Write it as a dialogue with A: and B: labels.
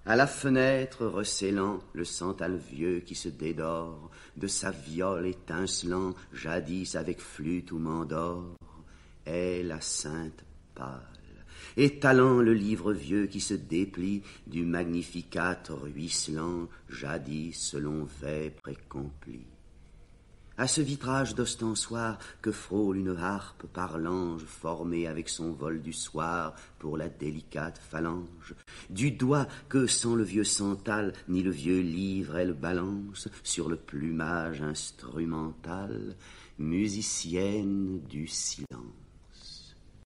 A: À la fenêtre recélant le santal vieux qui se dédore de sa viole étincelant, jadis avec flûte ou mandore, est la sainte pâle, étalant le livre vieux qui se déplie du Magnificat ruisselant, jadis selon vêpres et complis. À ce vitrage d'ostensoir que frôle une harpe par l'ange formé avec son vol du soir pour la délicate phalange, du doigt que sans le vieux santal ni le vieux livre elle balance sur le plumage instrumental, musicienne du silence.